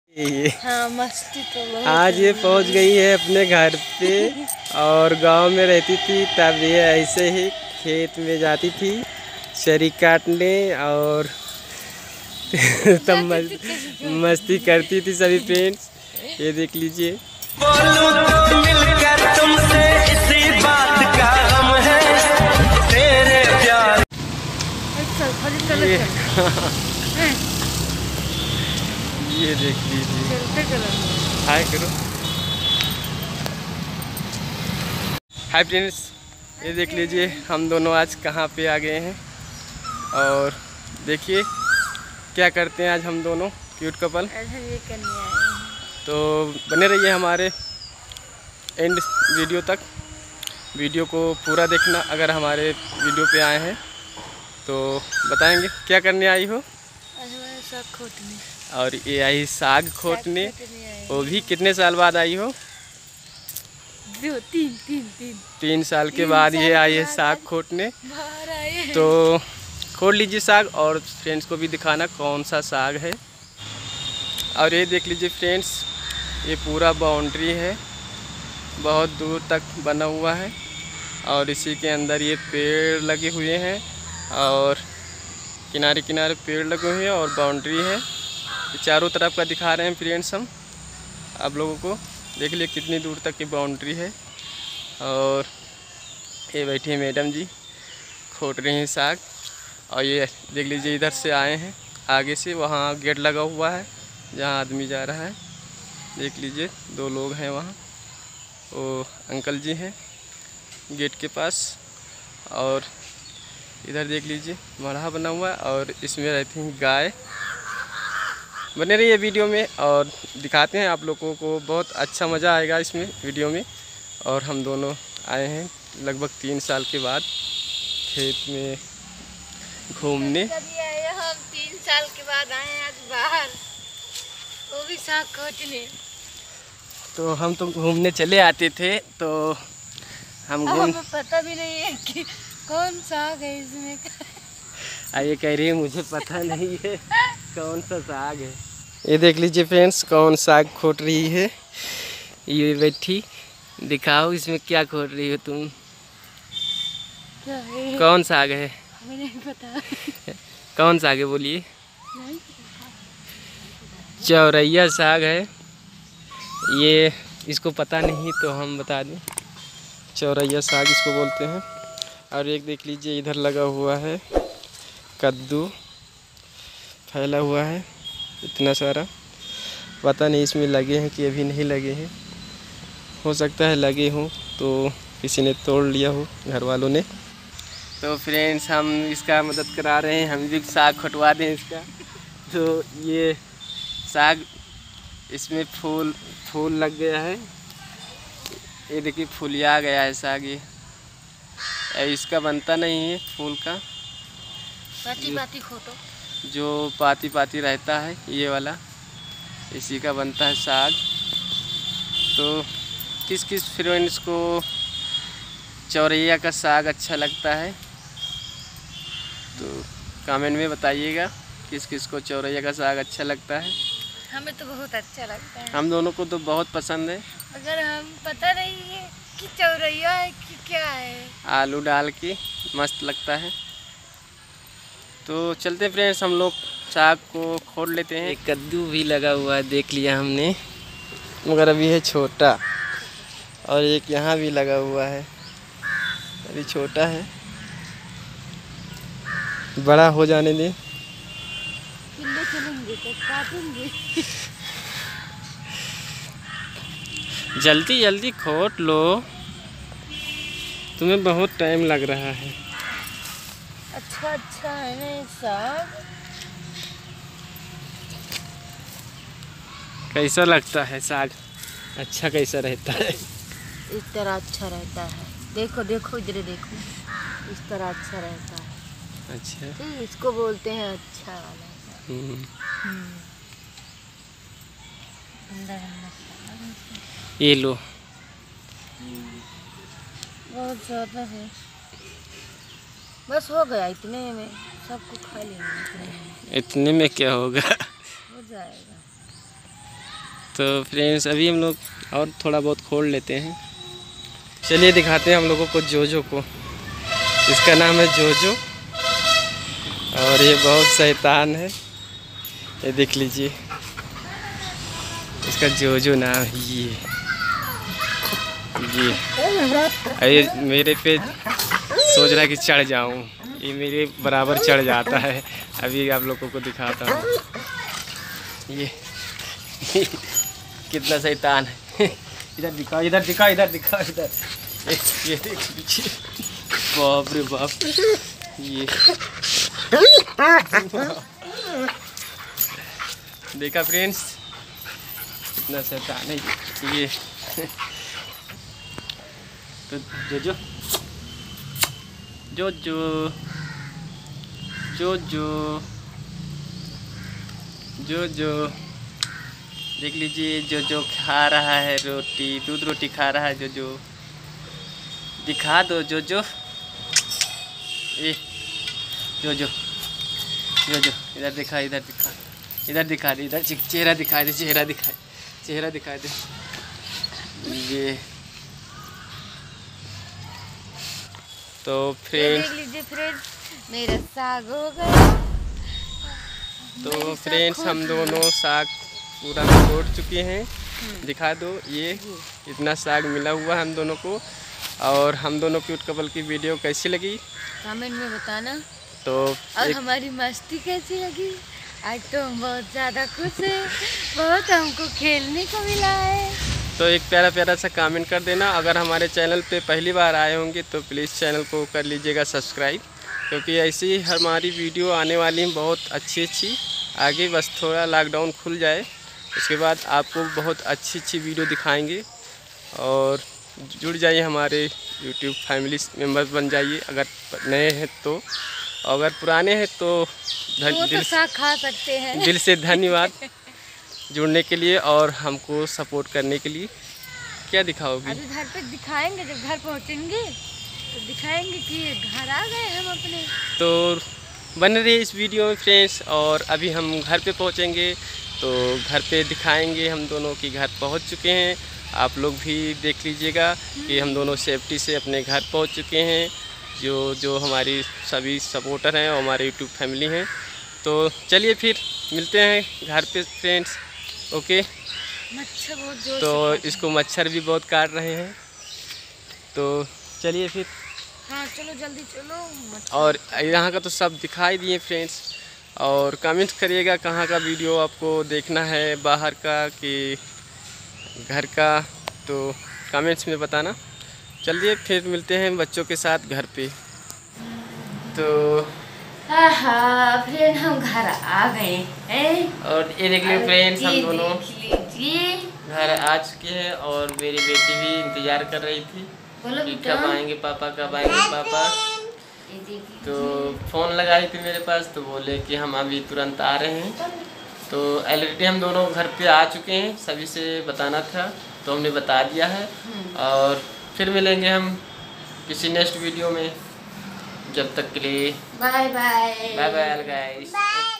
हाँ, मस्ती तो बहुत आज ये पहुंच गई है अपने घर पे। और गांव में रहती थी तब ये ऐसे ही खेत में जाती थी चरी काटने और तब मस्ती करती थी सभी फ्रेंड्स। ये देख लीजिए। बोलूं तो मिलकर तुमसे इसी बात का गम है तेरे प्यार। ये देख लीजिए। हाय करो। हाय फ्रेंड्स, ये देख लीजिए हम दोनों आज कहाँ पे आ गए हैं और देखिए क्या करते हैं आज हम दोनों क्यूट कपल। तो बने रहिए हमारे एंड वीडियो तक। वीडियो को पूरा देखना। अगर हमारे वीडियो पे आए हैं तो बताएंगे क्या करने आई हो। साग खोटने। और ये आई साग खोटने। वो भी कितने साल बाद आई हो? तीन साल के बाद ये आई है साग खोटने। तो खोट लीजिए साग और फ्रेंड्स को भी दिखाना कौन सा साग है। और ये देख लीजिए फ्रेंड्स, ये पूरा बाउंड्री है, बहुत दूर तक बना हुआ है और इसी के अंदर ये पेड़ लगे हुए हैं और किनारे किनारे पेड़ लगे हुए हैं और बाउंड्री है। चारों तरफ का दिखा रहे हैं फ्रेंड्स हम आप लोगों को। देख लिए कितनी दूर तक की बाउंड्री है। और ये बैठी है मैडम जी, खोट रही हैं साग। और ये देख लीजिए इधर से आए हैं आगे से, वहाँ गेट लगा हुआ है जहाँ आदमी जा रहा है। देख लीजिए दो लोग हैं वहाँ, वो अंकल जी हैं गेट के पास। और इधर देख लीजिए मढ़ा बना हुआ है और इसमें रहती हैं गाय। बने रहिए वीडियो में और दिखाते हैं आप लोगों को, बहुत अच्छा मज़ा आएगा इसमें वीडियो में। और हम दोनों आए हैं लगभग 3 साल के बाद खेत में घूमने। हम 3 साल के बाद आए हैं आज बाहर, वो भी साग खोटने। तो हम तो घूमने चले आते थे तो हमें पता भी नहीं है कि कौन साग है इसमें। ये कह रही है मुझे पता नहीं है कौन सा साग है। ये देख लीजिए फ्रेंड्स कौन साग खोट रही है। ये बैठी, दिखाओ इसमें क्या खोट रही हो तुम। क्या है? कौन साग है? हमें नहीं पता। कौन साग है बोलिए? चौरैया साग है ये। इसको पता नहीं तो हम बता दें, चौरैया साग इसको बोलते हैं। और एक देख लीजिए इधर लगा हुआ है कद्दू, फैला हुआ है इतना सारा। पता नहीं इसमें लगे हैं कि अभी नहीं लगे हैं, हो सकता है लगे हों तो किसी ने तोड़ लिया हो घर वालों ने। तो फ्रेंड्स हम इसका मदद करा रहे हैं, हम भी साग खटवा दें इसका। तो ये साग इसमें फूल लग गया है, ये देखिए फूलिया गया है साग। ये इसका बनता नहीं है फूल का, पाती खोटो जो पाती रहता है ये वाला, इसी का बनता है साग। तो किस किस फ्रेंड्स को चौरैया का साग अच्छा लगता है तो कमेंट में बताइएगा किस किस को चौरैया का साग अच्छा लगता है। हमें तो बहुत अच्छा लगता है। हम दोनों को तो बहुत पसंद है। अगर हम पता नहीं है कि चौरैया है कि क्या है। आलू डाल के मस्त लगता है। तो चलते फ्रेंड्स हम लोग साग को खोद लेते हैं। एक कद्दू भी लगा हुआ है देख लिया हमने, मगर अभी है छोटा। और एक यहाँ भी लगा हुआ है, अभी छोटा है, बड़ा हो जाने दें। चलेंगे तो काटेंगे। जल्दी जल्दी खोद लो, तुम्हें बहुत टाइम लग रहा है। अच्छा है ना ये साग। कैसा लगता है साग? अच्छा कैसा रहता है? इस तरह अच्छा रहता है। देखो देखो इधर देखो, इस तरह अच्छा रहता है। अच्छा तो इसको बोलते हैं अच्छा वाला। ये लो, बहुत ज़्यादा है। बस हो गया इतने में, सबको खा लेंगे। इतने में क्या होगा? हो जाएगा। तो फ्रेंड्स अभी हम लोग और थोड़ा बहुत खोल लेते हैं। चलिए दिखाते हैं हम लोगों को जोजो को। इसका नाम है जोजो और ये बहुत शैतान है। ये देख लीजिए, इसका जोजो नाम है ये। ये मेरे पे सोच रहा है कि चढ़ जाऊं, ये मेरे बराबर चढ़ जाता है। अभी आप लोगों को दिखाता हूँ ये कितना शैतान है। इधर दिखाओ, इधर दिखाओ, इधर दिखाओ, इधर ये देख लीजिए। बाप रे बाप, ये देखा फ्रेंड्स कितना शैतान है ये। तो जोजो जोजो जोजो जोजो देख लीजिए, जोजो खा रहा है रोटी, दूध रोटी खा रहा है जोजो। दिखा दो जोजो, ये जोजो जोजो इधर दिखा, इधर दिखा, इधर दिखा दे, इधर चेहरा दिखा दे, चेहरा दिखा, चेहरा दिखा दे। ये तो फ्रेंड्स देख लीजिए फ्रेंड्स, मेरा साग हो गया। तो फ्रेंड्स हम दोनों साग पूरा तोड़ चुके हैं। दिखा दो, ये इतना साग मिला हुआ है हम दोनों को। और हम दोनों क्यूट कपल की वीडियो कैसी लगी कमेंट में बताना। तो और हमारी मस्ती कैसी लगी? आज तो हम बहुत ज़्यादा खुश हैं, बहुत हमको खेलने को मिला है। तो एक प्यारा प्यारा सा कमेंट कर देना। अगर हमारे चैनल पे पहली बार आए होंगे तो प्लीज़ चैनल को कर लीजिएगा सब्सक्राइब, क्योंकि ऐसी ही हमारी वीडियो आने वाली है बहुत अच्छी अच्छी। आगे बस थोड़ा लॉकडाउन खुल जाए, उसके बाद आपको बहुत अच्छी अच्छी वीडियो दिखाएंगे। और जुड़ जाइए हमारे यूट्यूब फैमिली मेम्बर बन जाइए, अगर नए हैं तो। अगर पुराने हैं तो साग खा सकते हैं। दिल से धन्यवाद जुड़ने के लिए और हमको सपोर्ट करने के लिए। क्या दिखाओगी? अभी घर पे दिखाएंगे, जब घर पहुंचेंगे तो दिखाएंगे कि घर आ गए हम अपने। तो बन रही इस वीडियो में फ्रेंड्स। और अभी हम घर पे पहुंचेंगे तो घर पे दिखाएंगे हम दोनों की घर पहुंच चुके हैं। आप लोग भी देख लीजिएगा कि हम दोनों सेफ्टी से अपने घर पहुंच चुके हैं। जो हमारी सभी सपोर्टर हैं और हमारे यूट्यूब फैमिली हैं। तो चलिए फिर मिलते हैं घर पे फ्रेंड्स। ओके। मच्छर बहुत जोर तो से इसको मच्छर भी बहुत काट रहे हैं, तो चलिए फिर। हाँ चलो जल्दी चलो। और यहाँ का तो सब दिखाई दिए फ्रेंड्स। और कमेंट करिएगा कहाँ का वीडियो आपको देखना है, बाहर का कि घर का, तो कमेंट्स में बताना। चलिए फिर मिलते हैं बच्चों के साथ घर पे। तो फ्रेंड हम घर आ गए हैं। और ये देख लीजिए फ्रेंड्स, हम दोनों लीजिए घर आ चुके हैं। और मेरी बेटी भी इंतज़ार कर रही थी कि कब आएंगे पापा, कब आएंगे पापा। तो फ़ोन लगाई थी मेरे पास, तो बोले कि हम अभी तुरंत आ रहे हैं। तो ऑलरेडी हम दोनों घर पे आ चुके हैं, सभी से बताना था तो हमने बता दिया है। और फिर मिलेंगे हम किसी नेक्स्ट वीडियो में। जब तक के लिए bye bye. Bye bye guys.